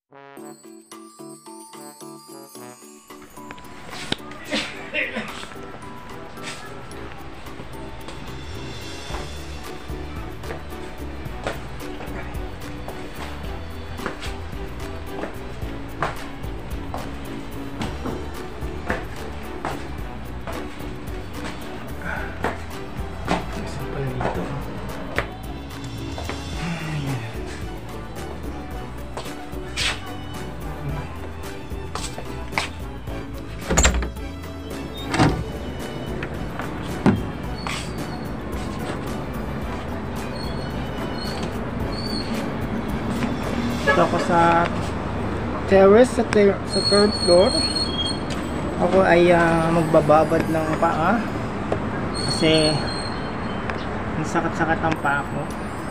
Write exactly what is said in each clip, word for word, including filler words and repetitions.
Ako sa terrace sa, ter sa third floor. Ako ay uh, magbababad ng paa kasi ang sakit-sakit ang paa ko.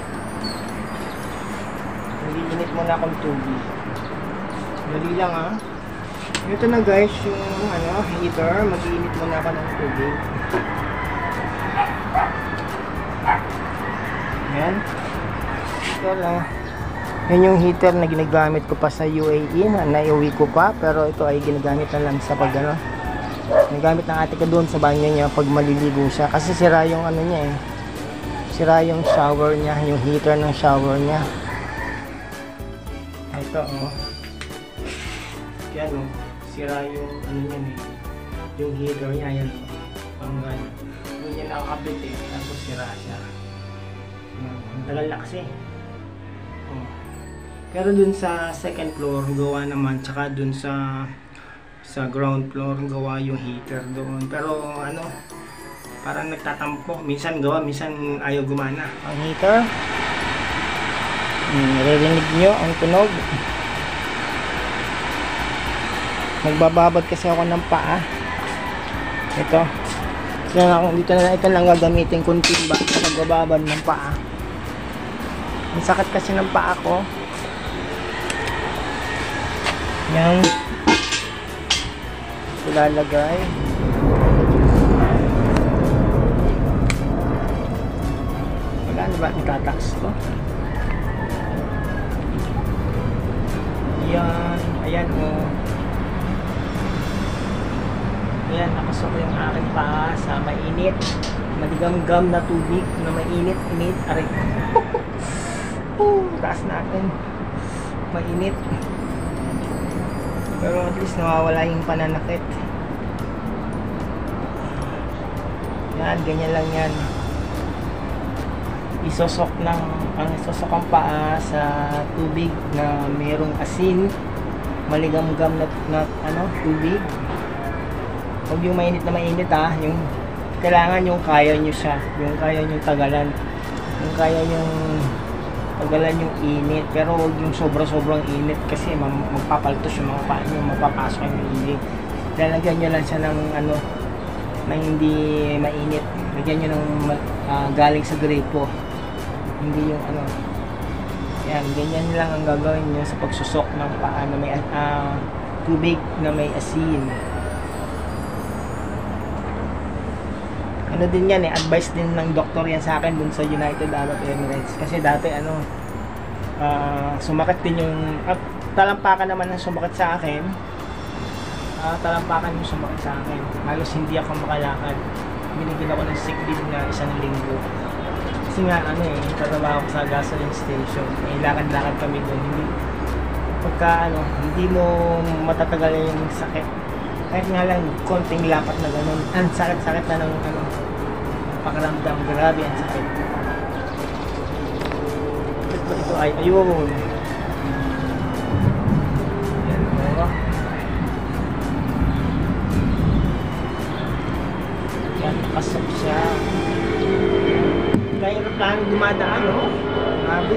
Nag-iinit muna akong tubig. Dali lang ah. Ito na guys yung ano, heater. Mag-iinit muna ako ng tubig. Yan. Ito lang. Yan yung heater na ginagamit ko pa sa U A E, na naiuwi ko pa, pero ito ay ginagamit na lang sa pag ano, ginagamit ng ate ko doon sa banyo niya pag maliligo siya, kasi sira yung ano niya eh, sira yung shower niya, yung heater ng shower niya. Ito oh, yan oh, sira yung ano niya eh, yung heater niya, yan oh, panggan, doon niya nakakabit eh, tapos sira siya. Ang tagal na kasi oh. Pero dun sa second floor gawa naman, tsaka dun sa sa ground floor gawa yung heater doon. Pero ano, parang nagtatampo, minsan gawa, minsan ayaw gumana ang heater. Hmm, naririnig nyo ang tunog. Nagbababad kasi ako ng paa. Ito, dito na, dito na ito lang gagamitin kung timba sa pagbababad ng paa. Ang sakit kasi ng paa ko. Yan, ilalagay. Wala na ba itataks ko? Yan, ayan o oh. Ayan, nakasok yung aking paa sa mainit, maligamgam na tubig na mainit-init. Aray oh, taas natin, mainit. Pero at least nawawala yung pananakit. Yan, ganyan lang yan. Isosok ng, ang isosok ang paa sa tubig na mayroong asin, maligamgam na, na ano, tubig. Huwag yung mainit na mainit ah, yung kailangan yung kaya nyo siya, yung kaya nyo tagalan, yung kaya yung tagalan yung init, pero huwag yung sobra-sobrang init kasi magpapaltos yung mga paa nyo, magpapasok yung init. Lalagyan nyo lang siya ng ano, na hindi mainit. Lagyan nyo ng uh, galing sa gripo, hindi yung ano. Yan, ganyan lang ang gagawin nyo sa pagsusok ng paa na may uh, tubig na may asin. Ano din yan eh, advice din ng doktor yan sa akin dun sa United Arab Emirates. Kasi dati ano, uh, sumakit din yung, uh, talampakan naman ang sumakit sa akin. Uh, talampakan yung sumakit sa akin. Halos hindi ako makalakad. Binigyan ako ng sick leave na isang linggo. Kasi nga ano eh, tatrabaho ko sa gasoline station. Eh, lakad-lakad kami dun. Hindi, pagka ano, hindi mo matatagal yung sakit. Kahit nga lang konting lapat na ganun, ang sakit-sakit na ng ano, pakiramdam, grabe ang sakit. Ito, ito ay ayun. Yan o. Yan, nakasok siya. Kaya aeroplano dumadaan o. Grabe.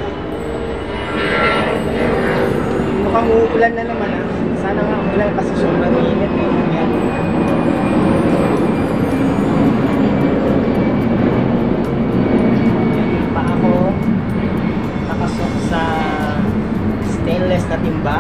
Mukhang uulan na naman ah. Sana nga ulan kasi sobrang init eh. Yan. Yan pa ako nakasok sa stainless na timba.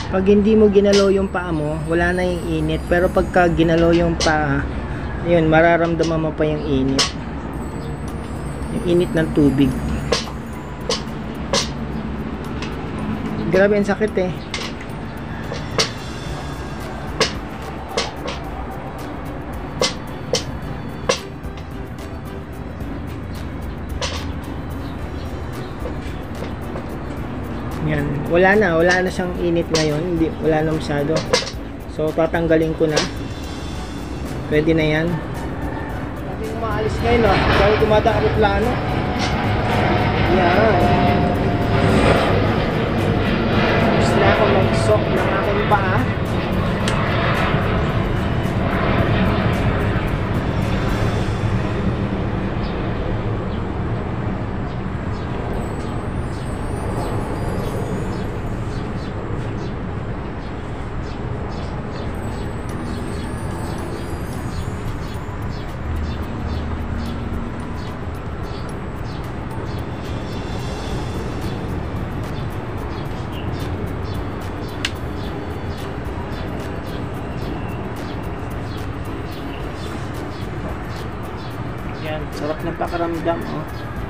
Pag hindi mo ginalaw yung paa mo, wala na yung init. Pero pagka ginalaw yung paa, yun, mararamdaman mo pa yung init. Yung init ng tubig. Grabe, ang sakit eh. Yan, wala na, wala na siyang init ngayon, hindi, wala na masyado. So tatanggalin ko na. Pwede na yan. Pwede ko maalis ngayon, no? Dahil tumata ang plano. Yan. Gusto na ako mag-soak ng aking paa. Yan, sarap ng pakaramdam, oh.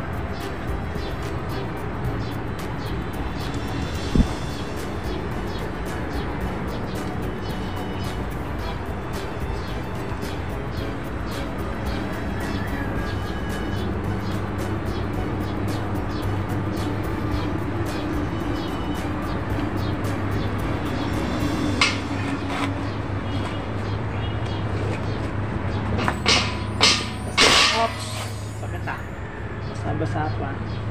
Sakit ah. Basa-basa pa.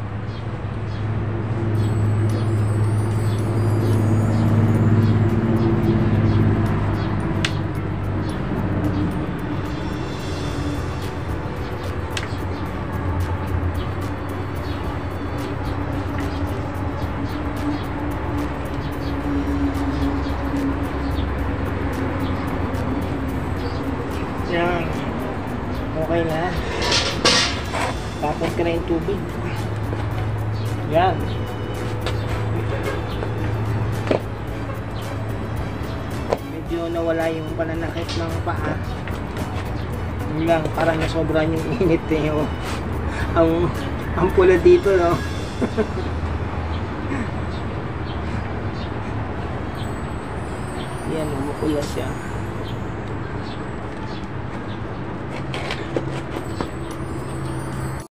Yan. Okay na. Tapos ka na yung tubig. Yan. Medyo nawala yung pananakit ng paa. Yun lang, parang nasobran yung init eh. Oh. Ang, ang pula dito, no? Yan, umukula siya.